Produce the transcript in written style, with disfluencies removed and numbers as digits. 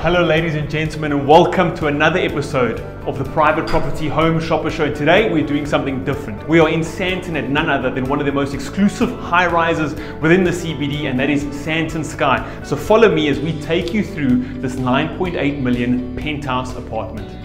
Hello ladies and gentlemen, and welcome to another episode of the Private Property Home Shopper Show. Today we're doing something different. We are in Sandton at none other than one of the most exclusive high-rises within the CBD, and that is Sandton Skye. So follow me as we take you through this 9.8 million penthouse apartment.